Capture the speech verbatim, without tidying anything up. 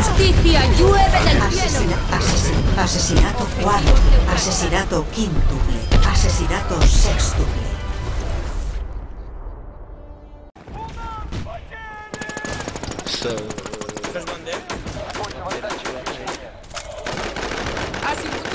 justicia llueve del cielo. Asesina- asesin- asesinato cuádruple. Asesinato quíntuple. Asesinato sextuple. So... First one there. Ha sigut